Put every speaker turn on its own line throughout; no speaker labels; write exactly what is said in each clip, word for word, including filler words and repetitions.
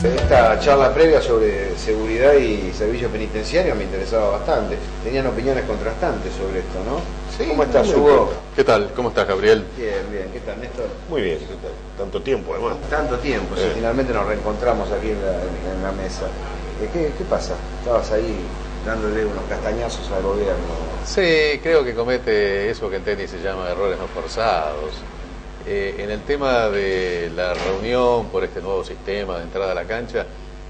Esta charla previa sobre seguridad y servicio penitenciario me interesaba bastante. Tenían opiniones contrastantes sobre esto, ¿no?
Sí,
¿Cómo estás, Hugo?
¿Qué tal? ¿Cómo estás, Gabriel?
Bien, bien. ¿Qué tal, Néstor?
Muy bien. ¿Qué tal? Tanto tiempo, además.
Tanto tiempo,
Eh.
sí, finalmente nos reencontramos aquí en la, en, en la mesa. Eh, ¿Qué, ¿Qué pasa? Estabas ahí dándole unos castañazos al gobierno.
Sí, creo que comete eso que en tenis se llama errores no forzados. Eh, en el tema de la reunión por este nuevo sistema de entrada a la cancha,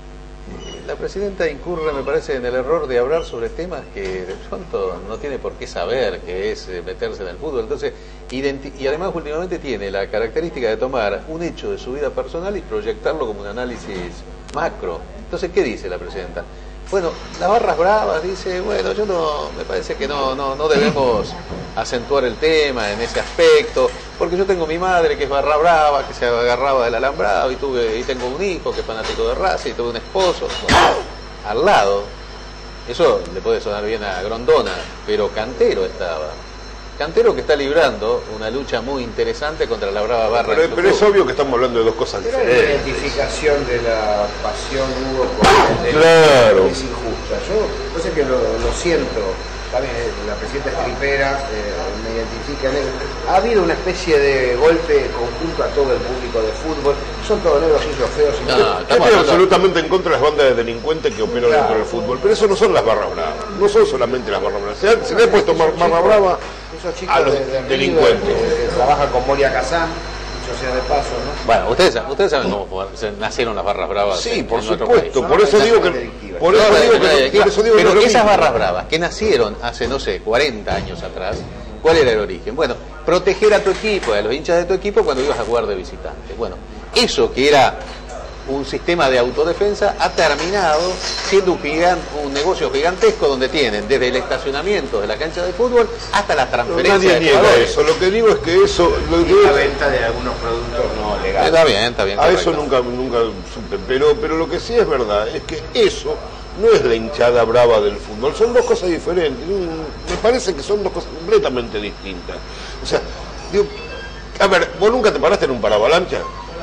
eh, la presidenta incurre, me parece, en el error de hablar sobre temas que de pronto no tiene por qué saber, que es eh, meterse en el fútbol. Entonces, y además últimamente tiene la característica de tomar un hecho de su vida personal y proyectarlo como un análisis macro. Entonces, ¿qué dice la presidenta? Bueno, las barras bravas, dice, bueno, yo no, me parece que no, no, no debemos acentuar el tema en ese aspecto, porque yo tengo mi madre que es barra brava, que se agarraba del alambrado, y tuve, y tengo un hijo que es fanático de Racing, y tuve un esposo. Bueno, al lado, eso le puede sonar bien a Grondona, pero Cantero estaba. Cantero que está librando una lucha muy interesante contra la brava barra.
Pero, pero es obvio que estamos hablando de dos cosas
Pero
diferentes.
la identificación de la pasión, Hugo, con el
Claro.
es injusta. Yo, yo sé que lo, lo siento, también eh, la presidenta Escripera eh, me identifica en él. Ha habido una especie de golpe conjunto a todo el público de fútbol. Son todos negros, sucios, feos. Y
No,
no,
Yo
estamos
estoy
hablando-
absolutamente en contra de las bandas de delincuentes que operan
Claro.
dentro del fútbol, pero eso no son las barras bravas, no son solamente las barras bravas. Se, ha- se le ha puesto mar- barra brava
esos chicos
a los
de, de
delincuentes.
River, que, que trabajan con Moria Kazán, dicho sea de paso, ¿no?
Bueno, ustedes, ustedes saben cómo se nacieron las barras bravas.
Sí,
en,
por
en nuestro
supuesto,
país.
por eso digo que por eso
No,
digo
no,
que,
no,
no-
claro,
por eso digo que
pero
no es lo
esas
mismo.
barras bravas que nacieron hace, no sé, cuarenta años atrás, ¿cuál era el origen? Bueno, proteger a tu equipo, a los hinchas de tu equipo cuando ibas a jugar de visitante. Bueno, eso que era un sistema de autodefensa ha terminado siendo un, gigan- un negocio gigantesco donde tienen desde el estacionamiento de la cancha de fútbol hasta las
No,
transferencias
nadie
de
niega
jugadores.
eso, lo que digo es que eso lo
Y
que
la venta de algunos productos no legales.
Está bien, está bien.
a
correcto.
eso nunca nunca supe, pero pero lo que sí es verdad es que eso no es la hinchada brava del fútbol, son dos cosas diferentes. Mm, Me parece que son dos cosas completamente distintas. O sea, digo, a ver, ¿vos nunca te paraste en un paravalancha?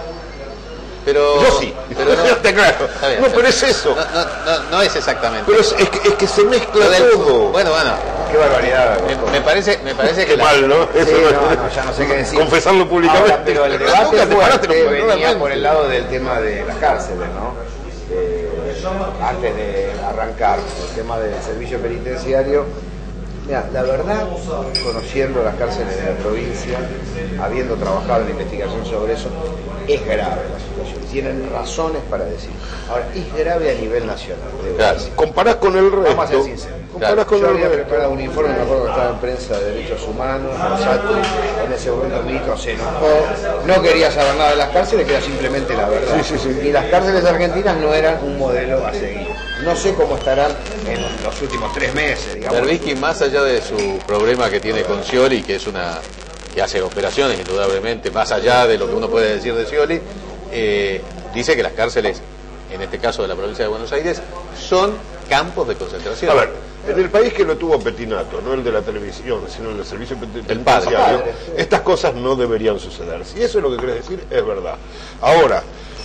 Pero,
Yo sí,
pero no,
está claro.
está bien,
No,
está
pero
bien.
es eso.
No, no, no, no es exactamente.
Pero es, es que, es que se mezcla
Lo del-
todo.
Bueno, bueno,
Qué barbaridad.
me, me parece, me parece que
Qué
la-
mal, ¿no?
Sí,
Eso
no, no, ya no sé qué decir.
Confesarlo públicamente.
Ahora, pero el
Nunca
debate
te paraste en
fuerte
un
venía
paravalancha.
por el lado del tema de las cárceles, ¿no? Eh, antes de arrancar el tema del servicio penitenciario, mira, la verdad, conociendo las cárceles de la provincia, habiendo trabajado en la investigación sobre eso, es grave la situación. Tienen razones para decir. Ahora, es grave a nivel nacional. debo
Claro.
decir.
Comparás con el resto.
Vamos a ser sinceros.
Comparás con
Yo
el
había
resto.
preparado un informe, me acuerdo que estaba en prensa de derechos humanos, Rosati, en ese momento el ministro se enojó, no quería saber nada de las cárceles, que era simplemente la verdad.
Sí, sí, sí.
Y las cárceles argentinas no eran un modelo a seguir. No sé cómo estarán en los últimos tres meses, digamos.
Berbisky, más allá de su problema que tiene con Scioli, que es una que hace operaciones indudablemente, más allá de lo que uno puede decir de Scioli, eh, dice que las cárceles, en este caso de la provincia de Buenos Aires, son campos de concentración.
A ver, en el país que lo tuvo Petinato, no el de la televisión, sino el del servicio pen-
El padre.
penitenciario,
Padre.
estas cosas no deberían suceder. Si eso es lo que querés decir, es verdad. Ahora,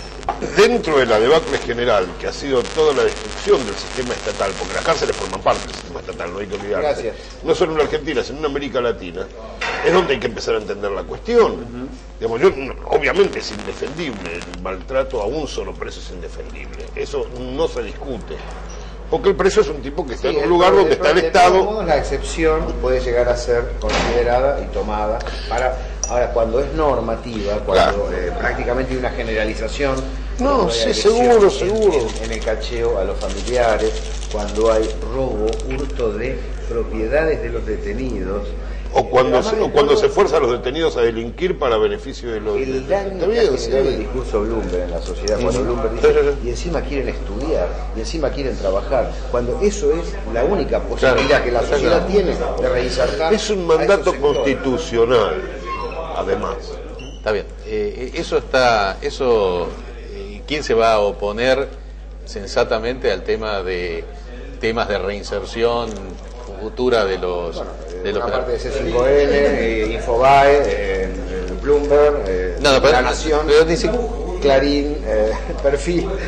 dentro de la debacle general, que ha sido toda la destrucción del sistema estatal, porque las cárceles forman parte del sistema estatal, no hay que olvidarse,
Gracias.
no solo en Argentina, sino en América Latina, es donde hay que empezar a entender la cuestión. Digamos, yo, no, obviamente es indefendible, el maltrato a un solo preso es indefendible, eso no se discute. Porque el preso es un tipo que está
Sí,
en un
el-
lugar
de-
donde está el
de todos
Estado.
modos, la excepción puede llegar a ser considerada y tomada para. Ahora, cuando es normativa, cuando
Claro.
eh, prácticamente hay una generalización.
No,
cuando hay
sí,
agresión
seguro,
en-
seguro.
En, en el cacheo a los familiares, cuando hay robo, hurto de propiedades de los detenidos.
O cuando,
Además
se,
de
o cuando
todo,
se fuerza a los detenidos a delinquir para beneficio de los...
el daño
Está
que
bien,
ha
sí.
generado el discurso Bloomberg en la sociedad, cuando
Sí.
Bloomberg
Sí,
dice,
sí, sí.
y encima quieren estudiar, y encima quieren trabajar, cuando eso es la única posibilidad
Claro.
que la sociedad tiene de reinsertar.
Es un
a
mandato
esos sectores.
constitucional, además.
Está bien. Eh, eso está, eso, eh, ¿quién se va a oponer sensatamente al tema de temas de reinserción futura de los,
Bueno, eh,
de los
una parte de C cinco N, eh, Infobae, eh, Bloomberg, eh,
No, no, pero-
La Nación,
pero ni si-
Clarín, eh, Perfil.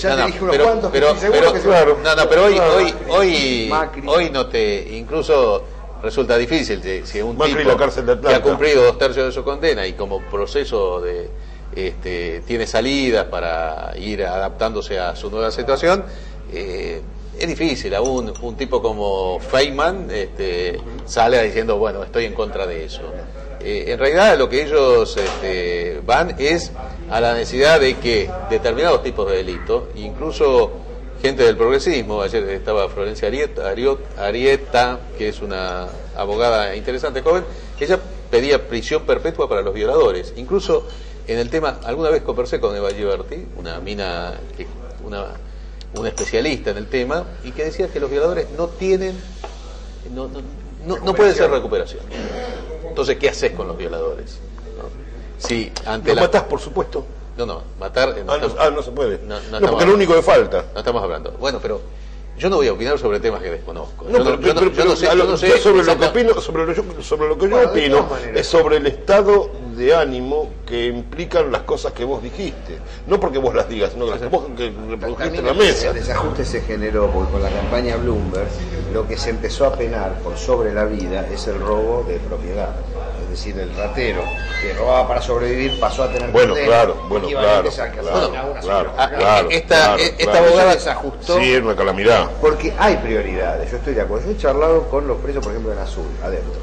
Ya
no,
te
no,
dije unos
pero,
cuantos que
pero,
estoy seguro
pero,
que se
claro,
van.
no, no, pero hoy,
Claro.
hoy, hoy,
Macri.
hoy no te, incluso resulta difícil si, si un
Macri,
tipo
la cárcel de
que ha
Atlanta.
cumplido dos tercios de su condena y como proceso de este, tiene salidas para ir adaptándose a su nueva situación, eh, es difícil. Aún un tipo como Feynman este, sale diciendo, bueno, estoy en contra de eso. Eh, en realidad lo que ellos este, van es a la necesidad de que determinados tipos de delitos, incluso gente del progresismo, ayer estaba Florencia Arieta, Ariot, Arieta, que es una abogada interesante, joven, ella pedía prisión perpetua para los violadores. Incluso en el tema, alguna vez conversé con Eva Giberti, una mina, que, una, una especialista en el tema, y que decía que los violadores no tienen, no, no, no, no puede ser recuperación. Entonces, ¿qué haces con los violadores? ¿No? Si ante
Lo
la...
matás, por supuesto.
No, no, matar... eh, No,
Ah, no,
estamos,
ah, no se puede.
No, no
No,
estamos
porque es lo único que falta.
no estamos hablando. Bueno, pero yo no voy a opinar sobre temas que desconozco.
No,
yo,
pero,
no, yo, no,
pero-
yo no sé,
pero
yo
a lo-
no sé
yo sobre lo que
exacta-
opino, sobre lo, yo- sobre lo que yo
Bueno, de
opino
todas maneras.
es sobre el estado de ánimo que implican las cosas que vos dijiste. No porque vos las digas, sino que las que vos que reprodujiste en la
También
mesa.
el desajuste se generó porque con la campaña Bloomberg lo que se empezó a penar por sobre la vida es el robo de propiedad. Es decir, el ratero que robaba para sobrevivir pasó a tener
Bueno,
condena,
claro, bueno,
equivalente
claro,
a que
claro,
asesinar a una
claro,
sola persona.
claro,
esta,
claro,
esta
claro.
abogada
Eso desajustó.
Sí, es una calamidad.
Porque hay prioridades, yo estoy de acuerdo. Yo he charlado con los presos, por ejemplo, en Azul, adentro.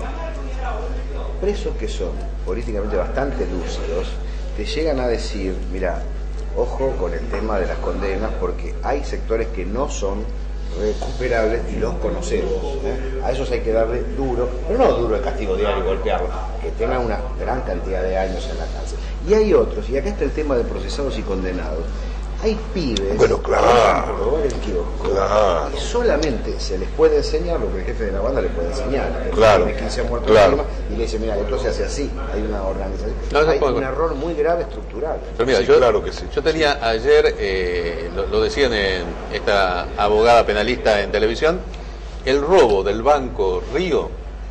Presos que son políticamente bastante lúcidos, te llegan a decir, mira, ojo con el tema de las condenas, porque hay sectores que no son recuperables y los conocemos. ¿eh? A esos hay que darle duro, pero no duro el castigo diario y golpearlos, que tengan una gran cantidad de años en la cárcel. Y hay otros, y acá está el tema de procesados y condenados. Hay pibes
Bueno, claro.
que van por robar el kiosco
Claro.
y solamente se les puede enseñar lo que el jefe de la banda le puede enseñar. El
Claro.
tiene quince muertos
Claro.
encima y le dice, mira, esto se hace así, hay una organización.
No, no
hay
puedo-
un error muy grave estructural.
Pero mira,
Sí,
yo,
claro que sí.
yo tenía ayer, eh, lo, lo decían en esta abogada penalista en televisión, el robo del Banco Río,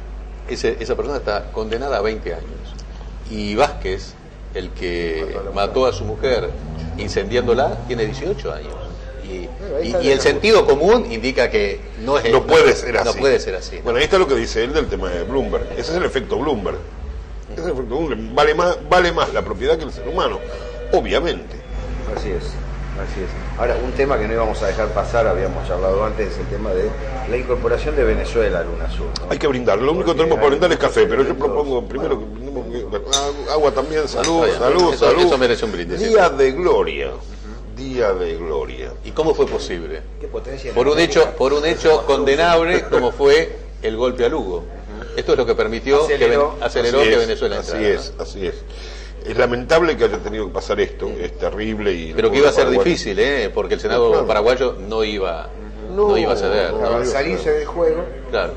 ese- esa persona está condenada a veinte años. Y Vázquez, el que mató a su mujer incendiándola, tiene dieciocho años. Y, y- y el sentido común indica que no es
No puede ser así.
No puede ser así.
Bueno, ahí está lo que dice él del tema de Bloomberg. Ese es el efecto Bloomberg. Ese es el efecto Bloomberg. Vale más, vale más la propiedad que el ser humano, obviamente.
Así es, así es. Ahora, un tema que no íbamos a dejar pasar, habíamos charlado antes, es el tema de la incorporación de Venezuela al UNASUR, ¿no?
Hay que brindar. Lo único que
Porque
tenemos para
hay
brindar es café, pero yo
muchos
propongo
elementos.
primero que brindemos que- agua también, salud,
está bien.
salud,
Eso-
salud.
eso merece un brindis.
Día de gloria. Día de gloria.
¿Y cómo fue posible?
Qué potencia
Por un
energética.
hecho, por un hecho condenable como fue el golpe a Lugo. Esto es lo que permitió
Aceleró.
que, ven- aceleró
Así
que
es,
Venezuela
Así
entrara.
es, así es. Es lamentable que haya tenido que pasar esto, es terrible. Y
Pero que iba a ser
Paraguay-
difícil, ¿eh? Porque el Senado
Claro.
paraguayo no iba, no,
No,
iba a ceder.
no.
¿no?
Al salirse del juego,
Claro.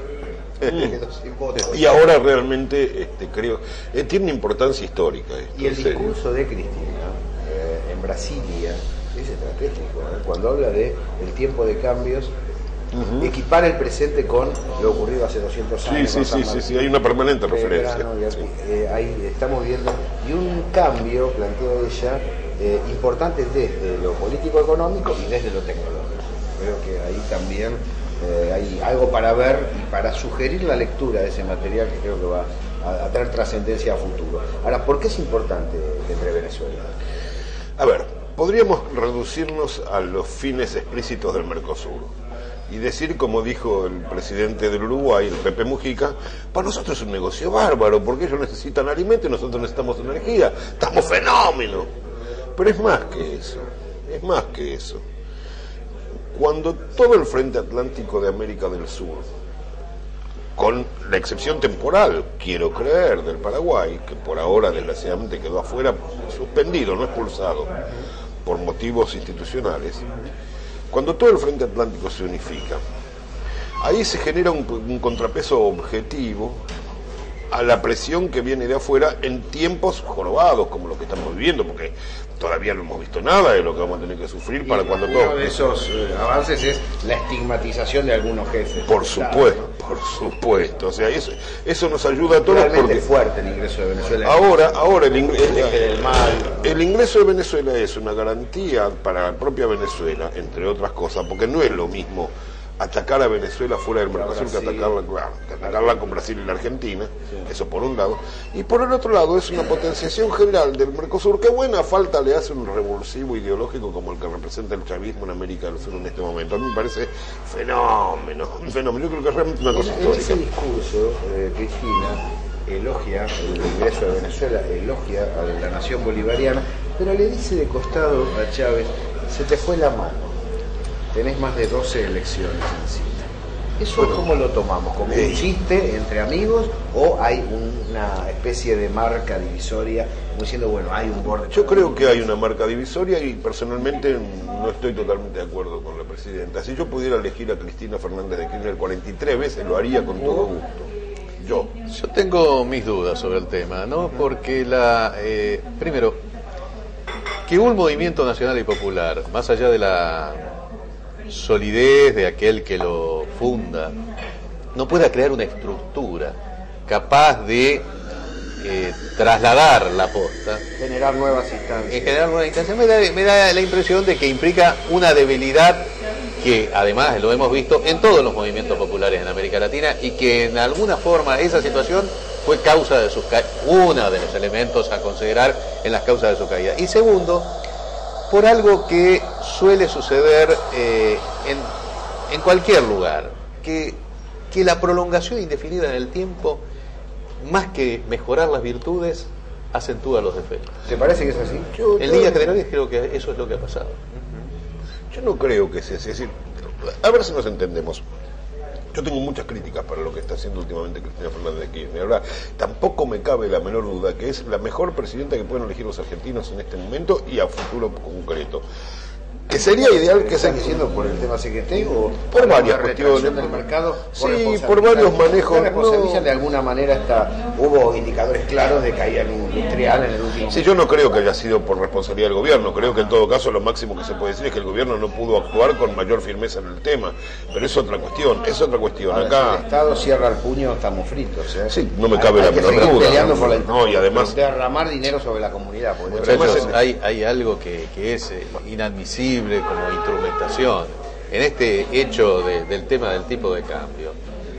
quedó sin votos.
Y ahora realmente este, creo eh, tiene una importancia histórica esto,
Y el
en serio.
discurso de Cristina eh, en Brasilia es estratégico, ¿eh? Cuando habla de el tiempo de cambios, equipar el presente con lo ocurrido hace doscientos
Sí,
años.
sí,
con
sí,
San
sí, sí,
Martín,
hay una permanente referencia.
Belgrano, y así,
Sí.
eh, ahí estamos viendo, y un cambio, planteó ella, eh, importante desde lo político-económico y desde lo tecnológico. Creo que ahí también eh, hay algo para ver y para sugerir la lectura de ese material que creo que va a, a tener trascendencia a futuro. Ahora, ¿por qué es importante que entre Venezuela?
A ver, podríamos reducirnos a los fines explícitos del Mercosur y decir, como dijo el presidente del Uruguay, el Pepe Mujica, para nosotros es un negocio bárbaro, porque ellos necesitan alimento y nosotros necesitamos energía. ¡Estamos fenómenos! Pero es más que eso, es más que eso. Cuando todo el frente atlántico de América del Sur, con la excepción temporal, quiero creer, del Paraguay, que por ahora desgraciadamente quedó afuera, suspendido, no expulsado, por motivos institucionales, cuando todo el frente atlántico se unifica, ahí se genera un, un contrapeso objetivo a la presión que viene de afuera en tiempos jorobados como los que estamos viviendo, porque todavía no hemos visto nada de lo que vamos a tener que sufrir para cuando
Uno
todo...
de esos eh, avances es la estigmatización de algunos jefes.
Por
Claro,
supuesto, por supuesto. O sea, eso, eso nos ayuda a todos
realmente
porque
fuerte el ingreso de Venezuela.
ahora, ahora el, ing-
El eje del mal.
el el ingreso de Venezuela es una garantía para la propia Venezuela, entre otras cosas, porque no es lo mismo atacar a Venezuela fuera del Mercosur que atacarla, claro, que atacarla con Brasil y la Argentina, sí. Eso por un lado, y por el otro lado es una potenciación general del Mercosur que buena falta le hace un revulsivo ideológico como el que representa el chavismo en América del Sur en este momento. A mí me parece fenómeno, un fenómeno, yo creo que es realmente una cosa histórica.
Ese discurso, eh, Cristina, elogia el ingreso de Venezuela, elogia a la nación bolivariana, pero le dice de costado a Chávez, se te fue la mano. Tenés más de doce elecciones encima. ¿Eso bueno, cómo lo tomamos? ¿Como eh, un chiste entre amigos o hay una especie de marca divisoria? Como diciendo, bueno, hay un borde.
Yo creo que hay una marca divisoria y personalmente no estoy totalmente de acuerdo con la presidenta. Si yo pudiera elegir a Cristina Fernández de Kirchner cuarenta y tres veces, lo haría con todo gusto. Yo.
Yo tengo mis dudas sobre el tema, ¿no? Porque la... Eh, primero, que un movimiento nacional y popular, más allá de la solidez de aquel que lo funda, no pueda crear una estructura capaz de eh, trasladar la posta,
generar nuevas instancias.
En generar nuevas instancias me da, me da la impresión de que implica una debilidad que además lo hemos visto en todos los movimientos populares en América Latina y que en alguna forma esa situación fue causa de sus ca- uno de los elementos a considerar en las causas de su caída. Y segundo, por algo que suele suceder eh, en, en cualquier lugar, que, que la prolongación indefinida en el tiempo, más que mejorar las virtudes, acentúa los defectos.
¿Te parece que es así?
Yo, en líneas generales creo que eso es lo que ha pasado.
Yo no creo que sea así. Es decir, a ver si nos entendemos. Yo tengo muchas críticas para lo que está haciendo últimamente Cristina Fernández de Kirchner. Ahora, tampoco me cabe la menor duda que es la mejor presidenta que pueden elegir los argentinos en este momento y a futuro concreto. Que sería ideal que se...
diciendo por el tema C G T o
por varias cuestiones
del mercado?
Por sí, por varios manejos.
No. De alguna manera está, hubo indicadores claros de caída industrial en el último.
Sí, yo no creo que haya sido por responsabilidad del gobierno. Creo que en todo caso lo máximo que se puede decir es que el gobierno no pudo actuar con mayor firmeza en el tema. Pero es otra cuestión, es otra cuestión.
Ahora,
acá
si el Estado cierra el puño, estamos fritos. ¿eh?
Sí, no me cabe hay, la menor duda.
Peleando por la
no, y además
derramar dinero sobre la comunidad.
Muchachos, hay, hay algo que, que es eh, inadmisible como instrumentación en este hecho de, del tema del tipo de cambio.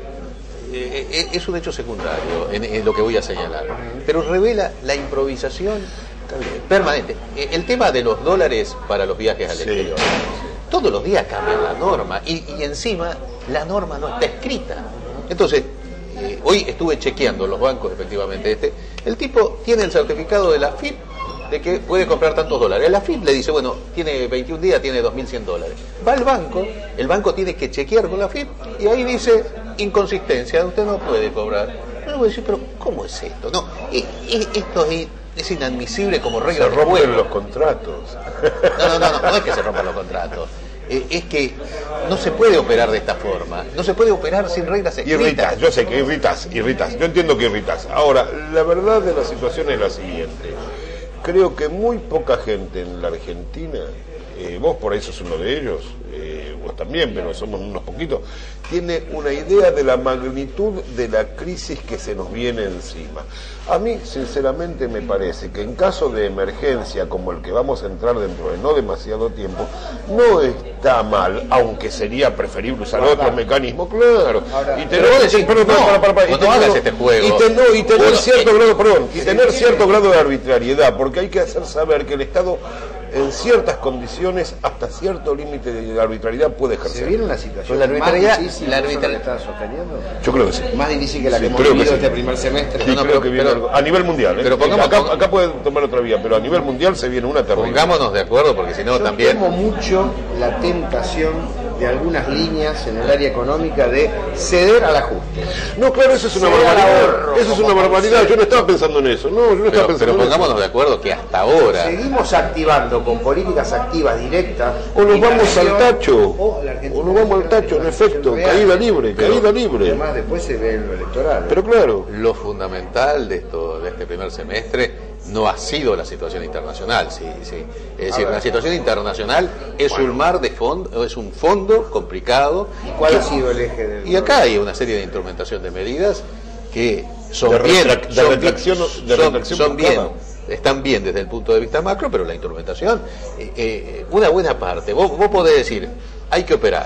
Eh, es un hecho secundario en, en lo que voy a señalar, pero revela la improvisación permanente. El tema de los dólares para los viajes al sí. exterior. Todos los días cambian la norma y, y encima la norma no está escrita. Entonces, eh, hoy estuve chequeando los bancos, efectivamente, este, el tipo tiene el certificado de la F I P de que puede comprar tantos dólares. La F I P le dice, bueno, tiene veintiún días, tiene dos mil cien dólares. Va al banco, el banco tiene que chequear con la F I P y ahí dice, inconsistencia, usted no puede cobrar. Yo voy a decir, pero ¿cómo es esto? No, y, y, esto es, es inadmisible como regla
de juego. Se rompen los contratos.
No, no, no, no, no es que se rompan los contratos. Eh, es que no se puede operar de esta forma. No se puede operar sin reglas escritas.
Irritas, yo sé que irritas, irritas. Yo entiendo que irritas. Ahora, la verdad de la situación es la siguiente. Creo que muy poca gente en la Argentina, eh, vos por ahí sos uno de ellos, eh, vos también, pero somos unos poquitos, tiene una idea de la magnitud de la crisis que se nos viene encima. A mí, sinceramente, me parece que en caso de emergencia como el que vamos a entrar dentro de no demasiado tiempo, no está mal, aunque sería preferible usar otro mecanismo, claro.
Ahora, y tener, pero decir, perdón, no, para, para, para, y tener, no este juego.
Y, ten, no, y tener
bueno,
cierto
eh,
grado, perdón, y tener cierto grado de arbitrariedad, porque hay que hacer saber que el Estado en ciertas condiciones, hasta cierto límite de arbitrariedad puede ejercer.
¿Se viene una situación
la arbitrariedad,
más difícil
la
arbitrariedad que está sosteniendo?
Yo creo que sí.
Más difícil que la
sí,
que hemos vivido
sí.
este primer semestre.
Sí, no, no, creo pero, que viene pero, algo, a nivel mundial. ¿eh?
Pero pongamos,
acá, acá puede tomar otra vía, pero a nivel mundial se viene una terrible.
Pongámonos de acuerdo, porque si no
Yo
también...
temo mucho la tentación de algunas líneas en el área económica de ceder al ajuste.
No, claro, eso es una
ceder
barbaridad. Eso es una barbaridad. Yo no estaba pensando en eso. No, yo no estaba
pero,
pensando
pero
en
pongámonos
eso.
de acuerdo que hasta ahora...
Seguimos activando con políticas activas directas.
O nos vamos al tacho. O, o nos vamos al tacho, en efecto. Real. Caída libre, pero, caída libre.
Además, después se ve lo electoral.
Pero claro.
Lo fundamental de esto, de este primer semestre no ha sido la situación internacional, sí, sí. Es decir, la situación internacional es bueno. un mar de fondo, es un fondo complicado.
¿Y cuál que, ha sido el eje del
Y acá hay una serie de instrumentación de medidas que son
de
bien,
retrac, de
son,
retracción,
bien,
de
son, son bien están bien desde el punto de vista macro, pero la instrumentación, eh, eh, una buena parte, vos, vos podés decir, hay que operar.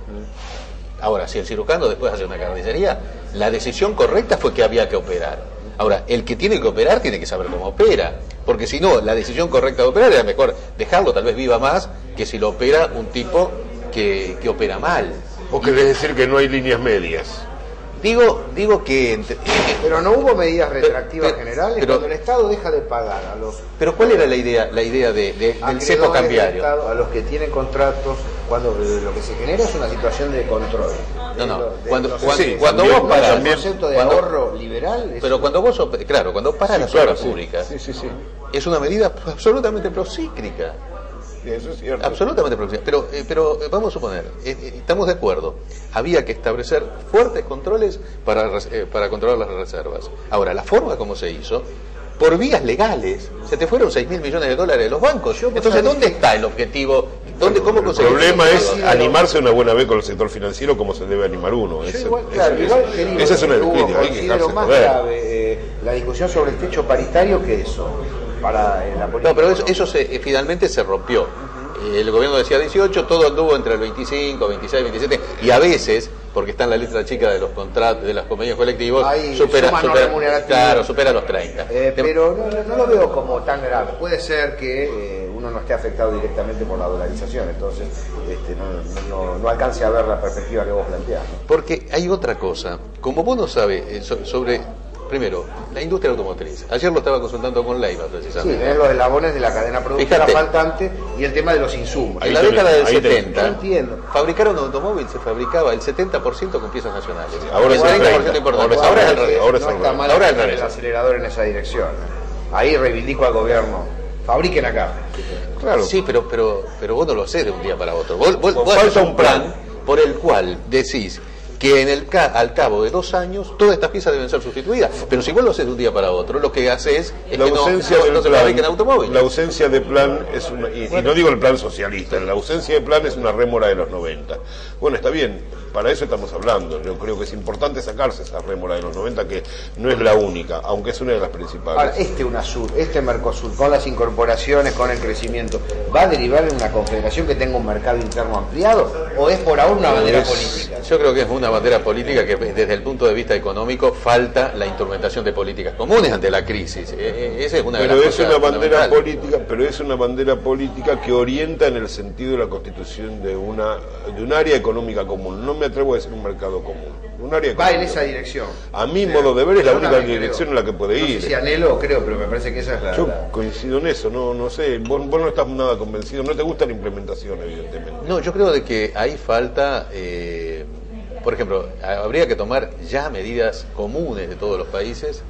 Ahora, si el cirujano después hace una carnicería, la decisión correcta fue que había que operar. Ahora, el que tiene que operar tiene que saber cómo opera, porque si no, la decisión correcta de operar era mejor dejarlo, tal vez viva más, que si lo opera un tipo que, que opera mal.
¿Vos querés decir que no hay líneas medias?
Digo, digo que... Entre, eh,
pero no hubo medidas retroactivas
pero,
generales
pero,
cuando el Estado deja de pagar a los...
Pero ¿cuál era la idea, la idea de, de, del cepo cambiario?
Del Estado, a los que tienen contratos, cuando eh, lo que se genera es una situación de control.
No, no,
de, de,
cuando,
los,
cuando,
sí,
cuando
también,
vos paras...
El concepto de
cuando,
ahorro liberal... Es
pero
un...
cuando vos, claro, cuando paras
sí,
las
claro,
obras
sí.
públicas,
sí, sí, sí.
es una medida absolutamente procícrica.
Eso es cierto.
Absolutamente procícrica. Pero, eh, pero eh, vamos a suponer, eh, eh, estamos de acuerdo, había que establecer fuertes controles para, eh, para controlar las reservas. Ahora, la forma como se hizo, por vías legales, se te fueron seis mil millones de dólares de los bancos. Entonces, ¿dónde está el objetivo? ¿Dónde, cómo
el problema es animarse una buena vez con el sector financiero como se debe animar uno. Ese,
igual, claro,
ese,
igual,
ese,
querido,
esa es una
Hugo,
crítica, hay que
considero
dejarse
más
joder.
grave eh, la discusión sobre el techo paritario que eso, para eh, la política.
No, pero eso, eso se, eh, finalmente se rompió. Eh, el gobierno decía dieciocho, todo anduvo entre el veinticinco, veintiséis, veintisiete, y a veces, porque está en la letra chica de los contratos, de los convenios colectivos,
Ahí,
supera,
suma no
supera,
remunerativa.
claro, supera los treinta.
Eh, pero no, no, no lo veo como tan grave. Puede ser que eh, uno no esté afectado directamente por la dolarización, entonces este, no, no, no alcance a ver la perspectiva que vos planteás, ¿no?
Porque hay otra cosa, como vos no sabés eh, so, sobre, primero, la industria automotriz. Ayer lo estaba consultando con Leiva,
Sí,
precisamente.
es los eslabones de la cadena productiva
Fíjate.
faltante y el tema de los insumos.
En
Ahí
la
tenés,
década del
ahí tenés.
setenta,
No entiendo.
fabricar un automóvil se fabricaba el setenta por ciento con piezas nacionales.
Ahora
el
es el
treinta por ciento
treinta.
importante.
Ahora
Ahora,
es
es
el
al revés.
ahora es
no
al
está
revés.
mal
Ahora es al
el
revés.
acelerador en esa dirección. Ahí reivindico al gobierno. Fabriquen acá.
Claro.
Sí, pero, pero, pero vos no lo hacés de un día para otro. Vos, vos,
Pues
vos
falta
haces
un
un plan por el cual decís que en el ca al cabo de dos años todas estas piezas deben ser sustituidas. Pero si vos lo haces de un día para otro, lo que haces es
La
que no,
ausencia
no,
del
no se
plan,
fabriquen automóviles.
la ausencia de plan es una, y, y no digo el plan socialista, la ausencia de plan es una rémora de los noventa. Bueno, está bien, para eso estamos hablando. Yo creo que es importante sacarse esa rémora de los noventa, que no es la única, aunque es una de las principales.
Ahora, este UNASUR, este Mercosur, con las incorporaciones, con el crecimiento, ¿va a derivar en una confederación que tenga un mercado interno ampliado? ¿O es por ahora una bandera
Es-
política?
Yo creo que es una bandera política que desde el punto de vista económico falta la instrumentación de políticas comunes ante la crisis. Eh, eh, Esa es una de
Pero
las
es
cosas
una bandera
fundamentales.
política, pero es una bandera política que orienta en el sentido de la constitución de una de un área económica común. No me atrevo a decir un mercado común, un área
Va en
económica.
esa dirección.
A mi modo de ver es la
Yo
única
también
dirección
creo.
en la que puede
No
ir.
sé si anhelo o creo, pero me parece que esa es la...
Yo
la-
coincido en eso, no, no sé, vos, vos no estás nada convencido, no te gusta la implementación, evidentemente.
No, yo creo de que ahí falta, eh, por ejemplo, habría que tomar ya medidas comunes de todos los países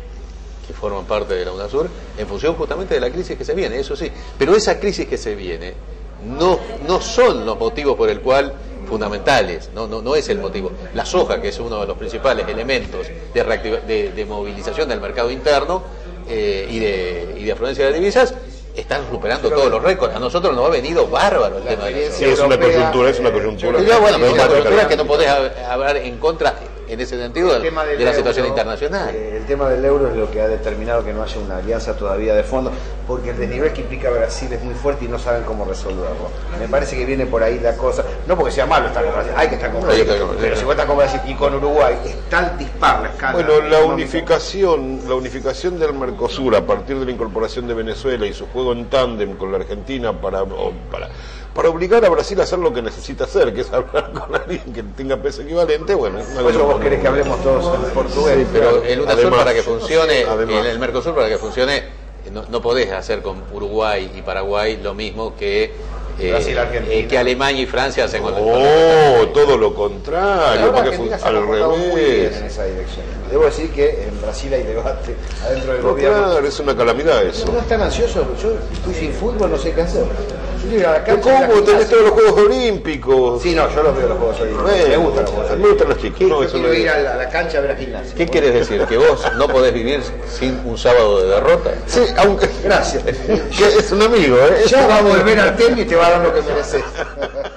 que forman parte de la UNASUR en función justamente de la crisis que se viene, eso sí. Pero esa crisis que se viene no, no son los motivos por el cual fundamentales, no, no, no es el motivo. La soja, que es uno de los principales elementos de, reactiva- de, de movilización del mercado interno eh, y, de, y de afluencia de divisas, están superando todos los récords. A nosotros nos ha venido bárbaro el
La
tema de la
experiencia
Sí, es una
europea,
coyuntura, es una
eh,
coyuntura.
Y ya, bueno, pero es una
Vamos a
coyuntura
sacar-
que no podés hab- hablar en contra en ese sentido
El
de,
tema del
de la situación
euro,
internacional.
eh, el tema del euro es lo que ha determinado que no haya una alianza todavía de fondo, porque el desnivel que implica Brasil es muy fuerte y no saben cómo resolverlo. Me parece que viene por ahí la cosa, no porque sea malo estar con Brasil, hay que estar con
Hay
Brasil,
que estar con Brasil.
pero si vos estás con Brasil y con Uruguay, es tan dispar la escala.
Bueno, la
económica.
unificación, la unificación del Mercosur a partir de la incorporación de Venezuela y su juego en tándem con la Argentina para, o para, para obligar a Brasil a hacer lo que necesita hacer, que es hablar con alguien que tenga peso equivalente, bueno, es una
Por eso
cosa-
vos querés que hablemos todos en portugués.
Pero el UNASUR
Además,
para que funcione,
además.
en el Mercosur para que funcione, no, no podés hacer con Uruguay y Paraguay lo mismo que, eh,
Brasil, Argentina.
eh, que Alemania y Francia hacen con el
Oh, todo lo contrario,
Ahora
porque
Argentina
fun-
se ha
al
comportado muy bien en
revés.
esa dirección. Debo decir que en Brasil hay debate adentro del
No,
gobierno.
claro, es una calamidad eso.
No están ansiosos, yo estoy sin fútbol, no sé qué hacer. Yo quiero ir a la
Pero
cancha. ir a la
¿cómo? Tenés
gimnasia.
todos los Juegos Olímpicos.
Sí, no, yo los veo los Juegos Olímpicos.
Bueno,
me gustan los Juegos
me
Olímpicos.
gustan los chicos. No,
Yo
eso
quiero
no-
ir a la, a la cancha a ver a gimnasia.
¿Qué quieres decir? ¿Que vos no podés vivir sin un sábado de derrota?
Sí, aunque
Gracias.
que es un amigo, ¿eh?
Ya va a volver al tenis y te va a dar lo que mereces.